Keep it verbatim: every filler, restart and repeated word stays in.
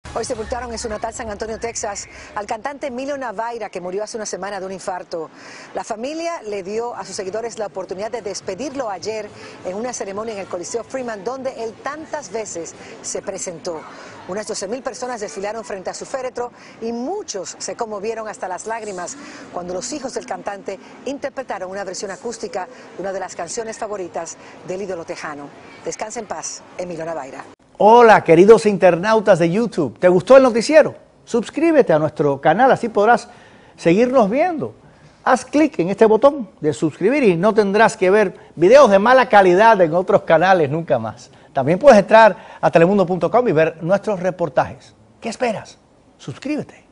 Hoy sepultaron en su natal San Antonio, Texas, al cantante Emilio Navaira, que murió hace una semana de un infarto. La familia le dio a sus seguidores la oportunidad de despedirlo ayer en una ceremonia en el Coliseo Freeman, donde él tantas veces se presentó. Unas doce mil personas desfilaron frente a su féretro y muchos se conmovieron hasta las lágrimas cuando los hijos del cantante interpretaron una versión acústica de una de las canciones favoritas del ídolo tejano. Descansa en paz, Emilio Navaira. Hola, queridos internautas de YouTube. ¿Te gustó el noticiero? Suscríbete a nuestro canal, así podrás seguirnos viendo. Haz clic en este botón de suscribir y no tendrás que ver videos de mala calidad en otros canales nunca más. También puedes entrar a telemundo punto com y ver nuestros reportajes. ¿Qué esperas? Suscríbete.